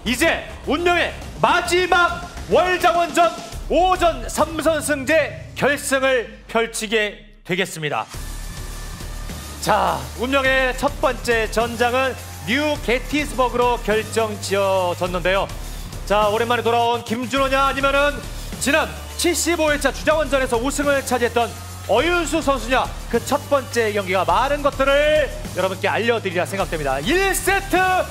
이제 운명의 마지막 월장원전 5전 3선승제 결승을 펼치게 되겠습니다. 자, 운명의 첫 번째 전장은 뉴 게티스버그로 결정지어졌는데요. 자, 오랜만에 돌아온 김준호냐 아니면은 지난 75회차 주장원전에서 우승을 차지했던 어윤수 선수냐, 그 첫 번째 경기가 많은 것들을 여러분께 알려드리라 생각됩니다. 1세트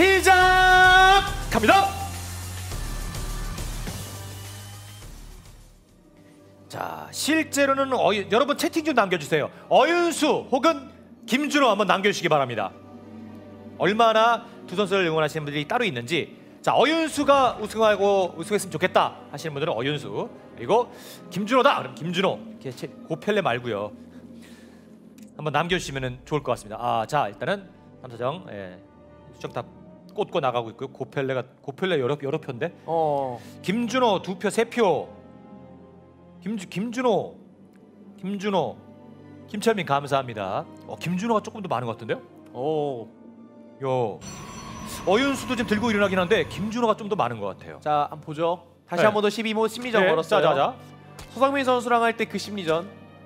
시작합니다. 자, 실제로는 여러분 채팅 좀 남겨주세요. 어윤수 혹은 김준호 한번 남겨주시기 바랍니다. 얼마나 두 선수를 응원하시는 분들이 따로 있는지. 자, 어윤수가 우승했으면 좋겠다 하시는 분들은 어윤수, 그리고 김준호다 그럼 김준호, 이렇게 고펠레 말고요. 한번 남겨주시면 좋을 것 같습니다. 아, 자, 일단은 남사정 수정탑 꽂고 나가고 있고요. 고펠레 여러 표인데. 김준호 2표 3표. 김준호, 김철민 감사합니다. 김준호가 조금 더 많은 것 같은데요? 어윤수도 지금 들고 일어나긴 한데 김준호가 좀 더 많은 것 같아요. 자, 한번 보죠. 다시 한 번 더 12모 심리전 걸었어요. 자자자. 서상민 선수랑 할 때 그 심리전.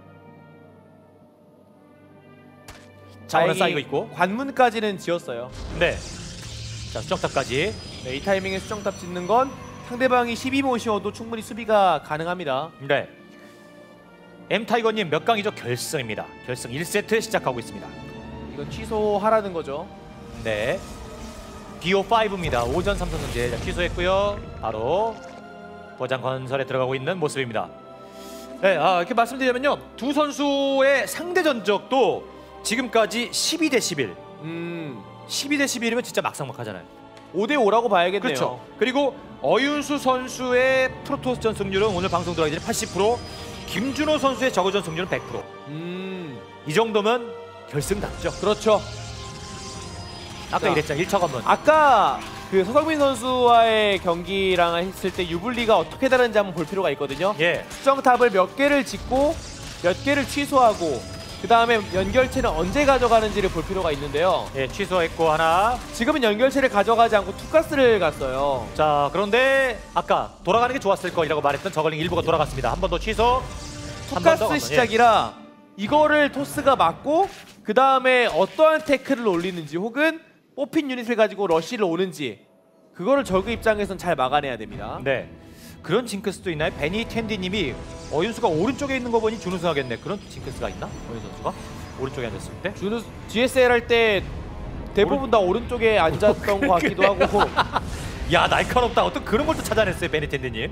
자원은 쌓이고 있고 관문까지는 지었어요. 네. 자, 수정탑까지. 네, 이 타이밍에 수정탑 짓는 건 상대방이 12모시어도 충분히 수비가 가능합니다. 네. M타이거님 몇 강이죠? 결승입니다. 결승 1세트 시작하고 있습니다. 이건 취소하라는 거죠. 네. BO5입니다. 5전 3선승제 취소했고요. 바로 도장 건설에 들어가고 있는 모습입니다. 네, 이렇게 말씀드리면요, 두 선수의 상대 전적도 지금까지 12대11. 12대11이면 진짜 막상막하잖아요. 5대5라고 봐야겠네요. 그렇죠. 그리고 어윤수 선수의 프로토스전 승률은 오늘 방송 들어가기 전에 80%, 김준호 선수의 저거전 승률은 100%. 이 정도면 결승답죠. 그렇죠. 아까 이랬잖아. 1차 관문. 아까 그 서성민 선수와의 경기랑 했을 때 유불리가 어떻게 다른지 한번 볼 필요가 있거든요. 수정탑을 몇 개를 짓고 몇 개를 취소하고 그 다음에 연결체는 언제 가져가는지를 볼 필요가 있는데요. 취소했고 하나. 지금은 연결체를 가져가지 않고 투가스를 갔어요. 자, 그런데 아까 돌아가는 게 좋았을 거라고 말했던 저글링 일부가 돌아갔습니다. 한 번 더 취소. 투가스 시작이라 이거를 토스가 맞고 그 다음에 어떠한 태클을 올리는지 혹은 뽑힌 유닛을 가지고 러쉬를 오는지 그거를 저그 입장에선 잘 막아내야 됩니다. 네. 그런 징크스도 있나요? 베니 텐디님이 어윤수가 오른쪽에 있는 거 보니 준우승 하겠네. 그런 징크스가 있나? 어윤수 선수가 오른쪽에 앉았을 때? GSL 할 때 대부분 다 오른쪽에 앉았던 것 같기도 하고. 야, 날카롭다. 어떤 그런 걸 또 찾아냈어요, 베니 텐디님.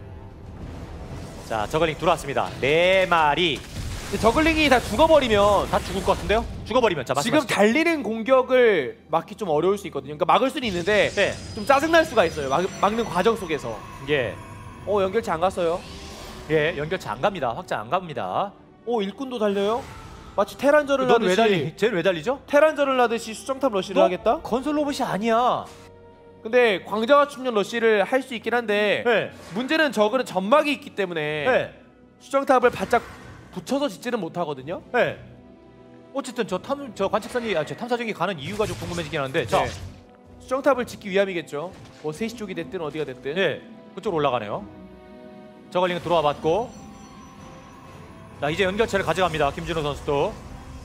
자, 저글링 들어왔습니다. 4마리. 저글링이 다 죽어버리면 다 죽을 것 같은데요? 죽어버리면. 자, 지금 달리는 공격을 막기 좀 어려울 수 있거든요. 그러니까 막을 수는 있는데 좀 짜증날 수가 있어요. 막는 과정 속에서. 연결체 안 갔어요. 연결체 안 갑니다. 확장 안 갑니다. 일꾼도 달려요? 마치 테란전을 하듯이. 쟤는 왜 달리죠? 테란전을 하듯이 수정탑 러쉬를 하겠다? 건설 로봇이 아니야. 근데 광자와 충전 러쉬를 할 수 있긴 한데 문제는 저거는 점막이 있기 때문에 수정탑을 바짝 붙여서 짓지는 못하거든요. 어쨌든 저 탐사정이 가는 이유가 좀 궁금해지긴 하는데 자, 수정탑을 짓기 위함이겠죠. 뭐 3시 쪽이 됐든 어디가 됐든. 그쪽으로 올라가네요. 저글링은 들어와 봤고, 자, 이제 연결체를 가져갑니다. 김준호 선수도.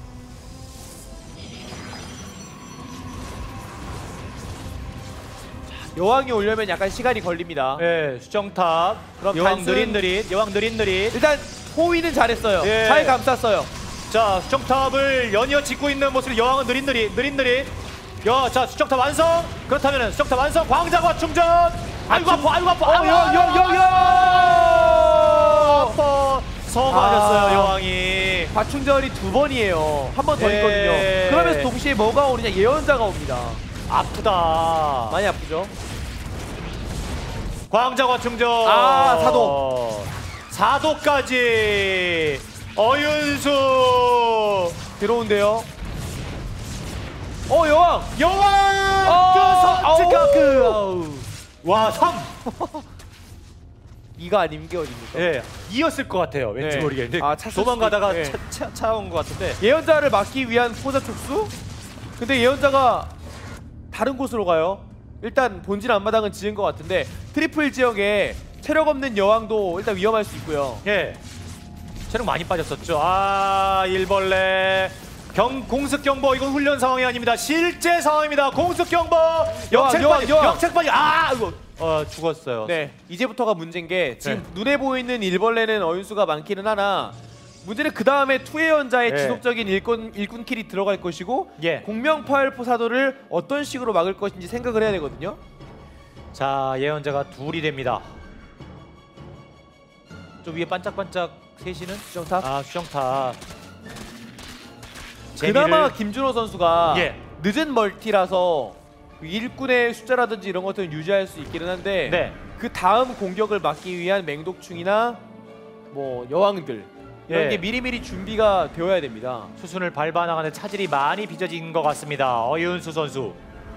여왕이 오려면 약간 시간이 걸립니다. 수정탑. 그럼 여왕 느릿느릿. 일단 호위는 잘했어요. 잘 감쌌어요. 자, 수정탑을 연이어 짓고 있는 모습이 여왕은 느릿느릿. 자, 수정탑 완성. 그렇다면은 수정탑 완성. 광자과 충전. 아이고 아파. 서 맞았어요, 여왕이. 과충전이 2번이에요. 한 번 더 있거든요. 그러면서 동시에 뭐가 오느냐? 예언자가 옵니다. 아프다. 많이 아프죠. 광자과 충전. 사도까지. 어윤수 들어온대요. 여왕. 와, 3. 2가 아닌 게 어딥니까? 2였을 것 같아요. 왠지 모르겠는데 도망가다가 차 온 것 같은데. 예언자를 막기 위한 포자 촉수? 근데 예언자가 다른 곳으로 가요. 일단 본진 앞마당은 지은 것 같은데 트리플 지역에 체력 없는 여왕도 일단 위험할 수 있고요. 예. 체력 많이 빠졌었죠. 일벌레 공습 경보 이건 훈련 상황이 아닙니다. 실제 상황입니다. 공습 경보 역책 빠지 이거 죽었어요. 네, 이제부터가 문제인 게 지금 눈에 보이는 일벌레는 어윤수가 많기는 하나 문제는 그 다음에 투의 연자의 지속적인 일꾼 킬이 들어갈 것이고 공명파열포 사도를 어떤 식으로 막을 것인지 생각을 해야 되거든요. 자, 예언자가 둘이 됩니다. 저 위에 반짝반짝 셋이는 수정탑. 수정탑. 그나마 김준호 선수가 늦은 멀티라서 일꾼의 숫자라든지 이런 것들은 유지할 수 있기는 한데 그 다음 공격을 막기 위한 맹독충이나 뭐 여왕들 이런 게 미리미리 준비가 되어야 됩니다. 수순을 밟아 나가는 차질이 많이 빚어진 것 같습니다. 어윤수 선수.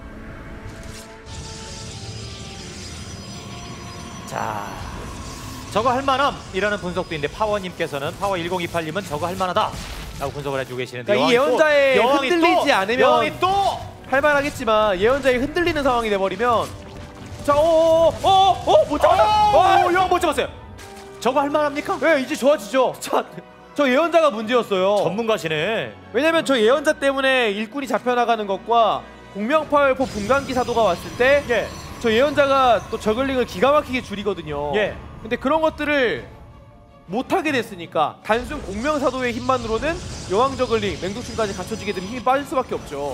자, 저거 할만함이라는 분석도 있는데 파워님께서는 파워 1028님은 저거 할만하다 라고 분석을 해주고 계시는데 그러니까 이 예언자에 흔들리지 않으면 여왕이 또 할만하겠지만 예언자에 흔들리는 상황이 돼버리면 자, 못 잡았다. 여왕 못 잡았어요. 저거 할만합니까? 네, 이제 좋아지죠. 저 예언자가 문제였어요. 전문가시네. 왜냐면 저 예언자 때문에 일꾼이 잡혀나가는 것과 공명파열포 분광기 사도가 왔을 때 저 예언자가 또 저글링을 기가 막히게 줄이거든요. 근데 그런 것들을 못하게 됐으니까 단순 공명사도의 힘만으로는 여왕 저글링, 맹독충까지 갖춰지게 되면 힘이 빠질 수밖에 없죠.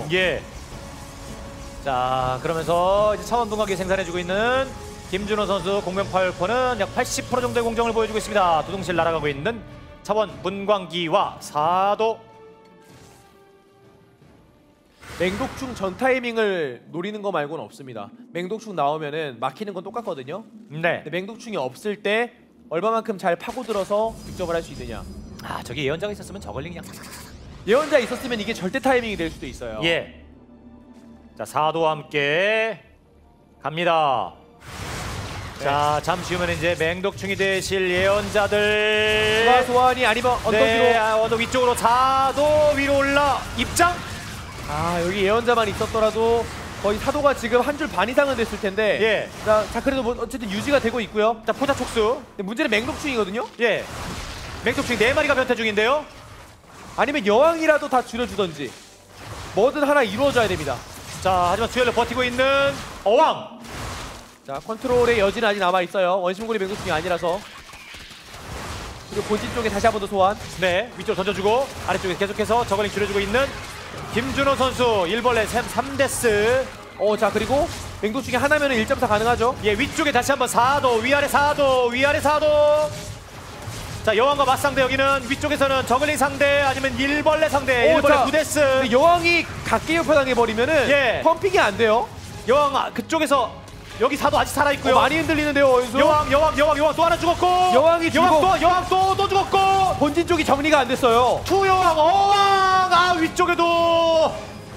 자, 그러면서 이제 차원 분광기 생산해주고 있는 김준호 선수 공명파열포는 약 80% 정도의 공정을 보여주고 있습니다. 두둥실 날아가고 있는 차원 분광기와 사도. 맹독충 전 타이밍을 노리는 거 말고는 없습니다. 맹독충 나오면은 막히는 건 똑같거든요. 근데 맹독충이 없을 때 얼마만큼 잘 파고들어서 득점을 할 수 있느냐. 저기 예언자가 있었으면 저걸링 그냥 예언자 있었으면 이게 절대 타이밍이 될 수도 있어요. 자, 사도와 함께 갑니다. 자, 잠시 후면 이제 맹독충이 되실 예언자들 소환이 아니면 언덕 위로 언덕 위쪽으로 사도 위로 올라 입장. 여기 예언자만 있었더라도 거의 사도가 지금 한 줄 반 이상은 됐을 텐데 자 그래도 뭐 어쨌든 유지가 되고 있고요. 자, 포자 촉수. 근데 문제는 맹독충이거든요. 맹독충 4마리가 변태 중인데요. 아니면 여왕이라도 다 줄여주던지 뭐든 하나 이루어져야 됩니다. 자, 하지만 듀얼로 버티고 있는 어왕. 자, 컨트롤의 여지는 아직 남아있어요. 원심고리 맹독충이 아니라서. 그리고 본진 쪽에 다시 한 번 더 소환. 위쪽으로 던져주고 아래쪽에 계속해서 저걸링 줄여주고 있는 김준호 선수. 일벌레 3데스. 자, 그리고 맹독충이 하나면 1.4 가능하죠. 위쪽에 다시 한번 사도, 위아래 사도, 위아래 사도. 자, 여왕과 맞상대. 여기는 위쪽에서는 저글링 상대 아니면 일벌레 상대. 일벌레 9데스. 여왕이 각계 협파당해버리면은 펌핑이 안 돼요. 여왕 그쪽에서 여기 사도 아직 살아있고요. 많이 흔들리는데요. 어윤수. 여왕 또 하나 죽었고. 여왕이 여왕 또 죽었고. 본진 쪽이 정리가 안 됐어요. 투여왕 어왕. 위쪽에도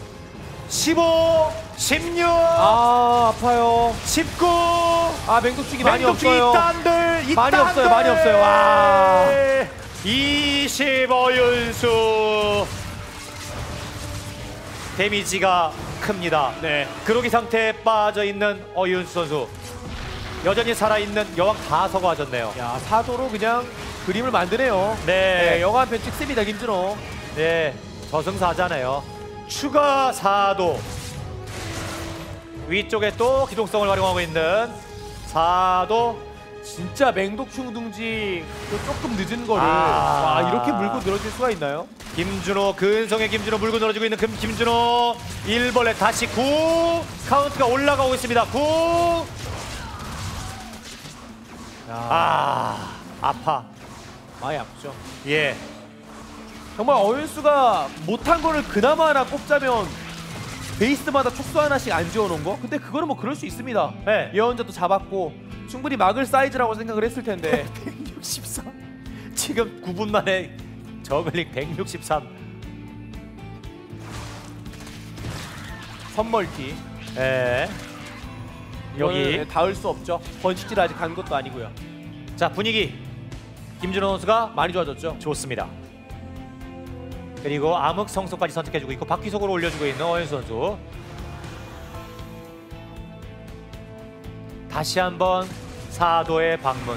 15 16 아파요. 19 맹독충이 많이 없어요. 많이 없어요. 와 20 어윤수. 데미지가 큽니다. 그러기 상태에 빠져있는 어윤수 선수. 여전히 살아있는 여왕 다 서거하셨네요. 사도로 그냥 그림을 만드네요. 여왕 편 찍습니다. 김준호. 저승사자네요. 추가 사도. 위쪽에 또 기동성을 활용하고 있는 사도. 진짜 맹독충 둥지 조금 늦은 거를 이렇게 물고 늘어질 수가 있나요? 김준호, 근성의 김준호 물고 늘어지고 있는 김준호. 일벌레 다시 9. 카운트가 올라가고 있습니다. 9. 아파. 많이 아프죠. 정말 어윤수가 못한 거를 그나마 하나 꼽자면 베이스마다 촉수 하나씩 안 지어놓은 거? 근데 그거는 뭐 그럴 수 있습니다. 예언자도 잡았고 충분히 막을 사이즈라고 생각을 했을 텐데 163. 지금 9분 만에 저글링 163. 선멀티. 여기 닿을 수 없죠. 번식질 아직 간 것도 아니고요. 자, 분위기 김준호 선수가 많이 좋아졌죠. 좋습니다. 그리고 암흑 성소까지 선택해주고 있고 바퀴속으로 올려주고 있는 어윤수 선수. 다시 한번 사도의 방문.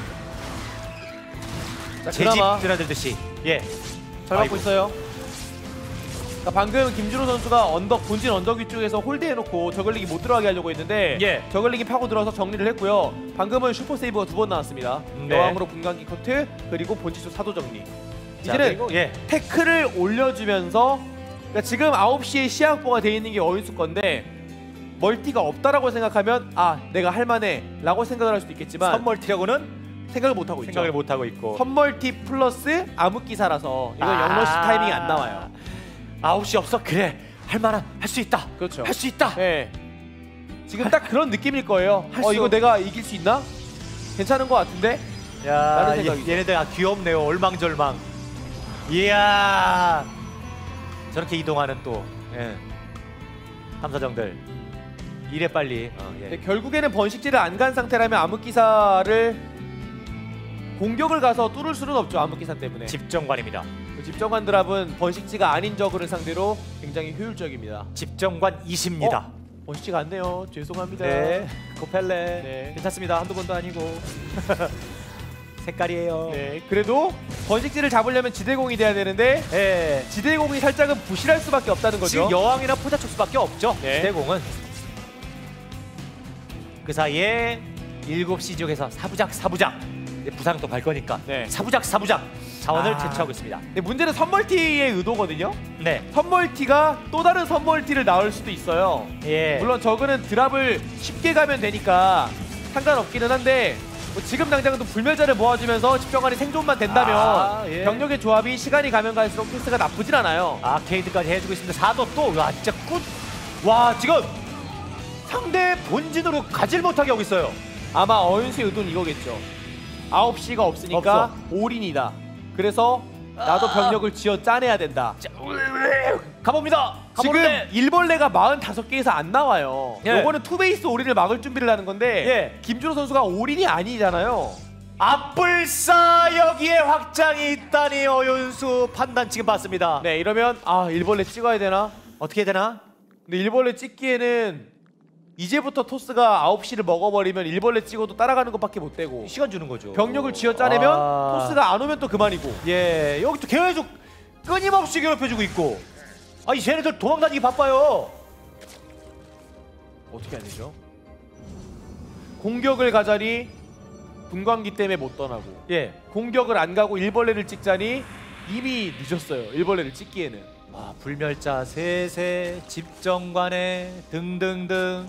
자, 제집 그나마 드나들듯이. 예. 잘 아이고. 받고 있어요. 자, 방금 김준호 선수가 본진 언덕 위쪽에서 홀드해놓고 저글링이 못 들어가게 하려고 했는데 예. 저글링이 파고 들어서 정리를 했고요. 방금은 슈퍼 세이브가 2번 나왔습니다. 네. 여왕으로 분광기 커트 그리고 본진 쪽 사도 정리. 자, 이제는 그리고, 예. 태클을 올려주면서 그러니까 지금 9시에 시야 확보가 돼 있는 게 어윤수 건데 멀티가 없다라고 생각하면 아 내가 할만해 라고 생각을 할 수도 있겠지만 선멀티라고는 생각을 못하고 있죠. 생각을 못 하고 있고. 선멀티 플러스 암흑기사라서 이건 아. 영러시 타이밍이 안 나와요. 9시 없어. 그래. 할만한 할 수 있다. 그렇죠. 할 수 있다. 네. 지금 딱 그런 느낌일 거예요. 할 수- 이거 내가 이길 수 있나? 괜찮은 것 같은데? 야, 라는 생각이죠. 얘네들 귀엽네요. 얼망절망. 이야. 저렇게 이동하는 또 탐사정들. 이래 빨리. 예. 네, 결국에는 번식지를 안 간 상태라면 암흑기사를 공격을 가서 뚫을 수는 없죠. 암흑기사 때문에. 집정관입니다. 집정관 드랍은 번식지가 아닌 저그를 상대로 굉장히 효율적입니다. 집정관 20입니다. 번식지가 안 네요. 죄송합니다. 네. 고펠레. 네. 괜찮습니다. 한두 번도 아니고. 색깔이에요. 네, 그래도 번식지를 잡으려면 지대공이 돼야 되는데 예. 지대공이 살짝은 부실할 수밖에 없다는 거죠. 지금 여왕이나 포자촉수밖에 없죠. 네. 대공은. 그 사이에 7시 지역에서 사부작 부상 또 갈 거니까 네. 사부작 자원을 채취하고 있습니다. 네, 문제는 선멀티의 의도거든요. 네. 선멀티가 또 다른 선멀티를 낳을 수도 있어요. 예. 물론 저그는 드랍을 쉽게 가면 되니까 상관없기는 한데 뭐 지금 당장도 불멸자를 모아주면서 집정관이 생존만 된다면 예. 병력의 조합이 시간이 가면 갈수록 패스가 나쁘진 않아요. 아케이드까지 해주고 있습니다. 사도 또 와 진짜 굿. 와 지금 상대 본진으로 가질 못하게 하고 있어요. 아마 어윤수의 의도는 이거겠죠. 9시가 없으니까 없어. 올인이다. 그래서 나도 병력을 지어 짜내야 된다. 자, 가봅니다. 지금 가보는데. 일벌레가 45개에서 안 나와요. 예. 요거는 투베이스 올인을 막을 준비를 하는 건데 예. 김준호 선수가 올인이 아니잖아요. 앞불사 여기에 확장이 있다니 어윤수 판단 지금 봤습니다. 네, 이러면 아 일벌레 찍어야 되나? 어떻게 해야 되나? 근데 일벌레 찍기에는 이제부터 토스가 9시를 먹어버리면 일벌레 찍어도 따라가는 것밖에 못 되고 시간 주는 거죠. 병력을 쥐어 짜내면 아. 토스가 안 오면 또 그만이고. 예, 여기 또 계속 끊임없이 괴롭혀주고 있고. 아이 쟤네들 도망다니기 바빠요. 어떻게 해야 되죠? 공격을 가자니 분광기 때문에 못 떠나고 예. 공격을 안 가고 일벌레를 찍자니 이미 늦었어요. 일벌레를 찍기에는. 와 불멸자 세세 집정관에 등등등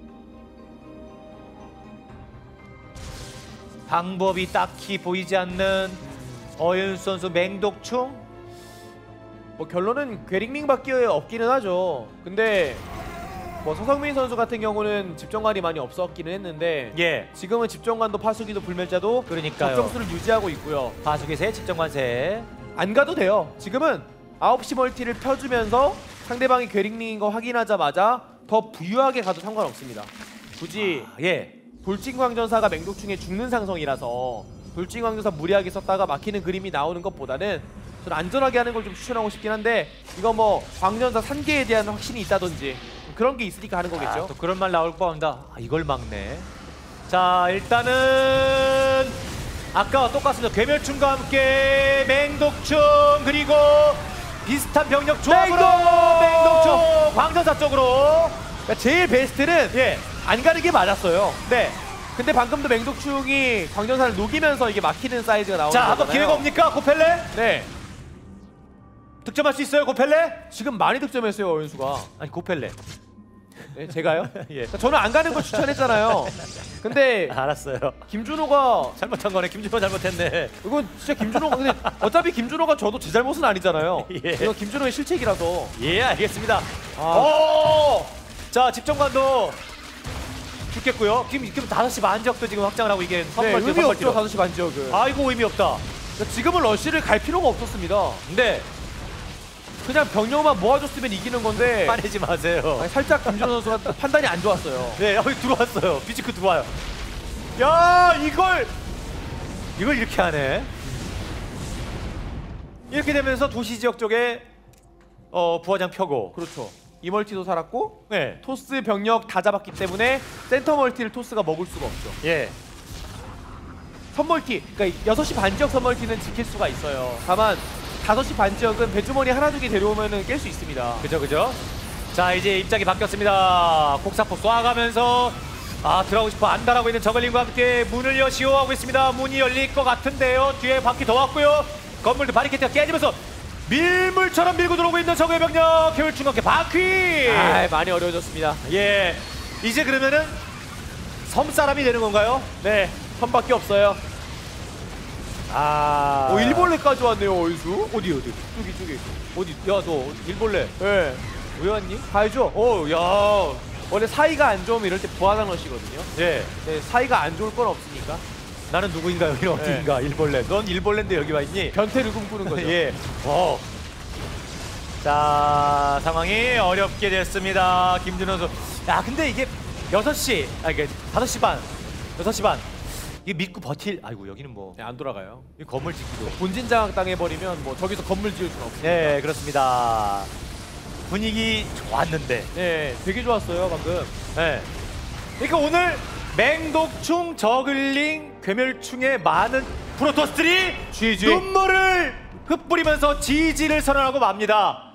방법이 딱히 보이지 않는 어윤수 선수 맹독충. 뭐 결론은 괴링링밖에 없기는 하죠. 근데 뭐 서성민 선수 같은 경우는 집정관이 많이 없었기는 했는데 예. 지금은 집정관도 파수기도 불멸자도 그러니까요. 적정수를 유지하고 있고요. 바수기세 집정관세. 안 가도 돼요. 지금은 9시 멀티를 펴주면서 상대방이 괴링링인 거 확인하자마자 더 부유하게 가도 상관없습니다. 굳이 예. 돌진광전사가 맹독충에 죽는 상성이라서 돌진광전사 무리하게 썼다가 막히는 그림이 나오는 것보다는 저는 안전하게 하는 걸 좀 추천하고 싶긴 한데 이거 뭐 광전사 산계에 대한 확신이 있다든지 그런 게 있으니까 하는 거겠죠. 아, 또 그런 말 나올 뻔한다. 아, 이걸 막네. 자 일단은 아까와 똑같습니다. 괴멸충과 함께 맹독충 그리고 비슷한 병력 조합으로 맹독충 광전사 쪽으로. 그러니까 제일 베스트는 예. 안 가는 게 맞았어요. 네. 근데 방금도 맹독충이 광전사를 녹이면서 이게 막히는 사이즈가 나오는 자 거잖아요. 한번 기회가 옵니까 고펠레? 네. 득점할 수 있어요 고펠레? 지금 많이 득점했어요 어윤수가. 아니 고펠레. 네, 제가요? 예. 그러니까 저는 안 가는 걸 추천했잖아요. 근데 알았어요. 김준호가 잘못한 거네. 김준호 잘못했네. 이건 진짜 김준호가 근데 어차피 김준호가 저도 제 잘못은 아니잖아요. 예. 이거 김준호의 실책이라서. 예 알겠습니다. 아. 오! 자 집정관도 죽겠고요. 지금 5시 반지역도 지금 확장을 하고 이게 네, 선벌 의미 없죠 5시 반 지역은. 아이고 의미 없다. 그러니까 지금은 러쉬를 갈 필요가 없었습니다. 근데 그냥 병력만 모아줬으면 이기는 건데 화내지 마세요. 아니, 살짝 김준호 선수가 판단이 안 좋았어요. 네 여기 들어왔어요. 비지크 들어와요. 야 이걸 이렇게 하네. 이렇게 되면서 도시 지역 쪽에 부화장 펴고 그렇죠. 이 멀티도 살았고 네. 토스 병력 다 잡았기 때문에 센터 멀티를 토스가 먹을 수가 없죠. 예. 선멀티, 그러니까 6시 반 지역 선멀티는 지킬 수가 있어요. 다만 5시 반 지역은 배주머니 하나 두 개 데려오면은 깰 수 있습니다. 그죠. 자, 이제 입장이 바뀌었습니다. 콕사포 쏴가면서 들어가고 싶어 안달하고 있는 저글링과 함께 문을 여시오 하고 있습니다. 문이 열릴 것 같은데요. 뒤에 바퀴 더 왔고요. 건물도 바리케이트가 깨지면서 밀물처럼 밀고 들어오고 있는 적의 병력. 효율충격계 바퀴. 많이 어려워졌습니다. 예. 이제 그러면은 섬 사람이 되는 건가요? 네, 선밖에 없어요. 일벌레까지 왔네요, 어이수. 어디? 저기. 어디? 야, 너 일벌레. 네. 왜 왔니? 가야죠. 야. 원래 사이가 안 좋으면 이럴 때 부하장 러시거든요. 예. 네, 사이가 안 좋을 건 없으니까. 나는 누구인가 여기는 어디인가? 일벌레. 넌 일벌레인데 여기 와 있니? 변태를 꿈꾸는 거죠. 예. 자, 상황이 어렵게 됐습니다. 김준호 선수. 야, 근데 이게 6시, 이게 5시 반. 6시 반. 이게 믿고 버틸. 아이고, 여기는 뭐 네, 안 돌아가요. 이 건물 짓기도. 본진 장악 당해버리면 뭐 저기서 건물 지을 수는 없습니다. 네, 그렇습니다. 분위기 좋았는데. 네, 되게 좋았어요 방금. 네. 그러니까 오늘 맹독충, 저글링, 괴멸충의 많은 프로토스들이 GG. 눈물을 흩뿌리면서 지지를 선언하고 맙니다.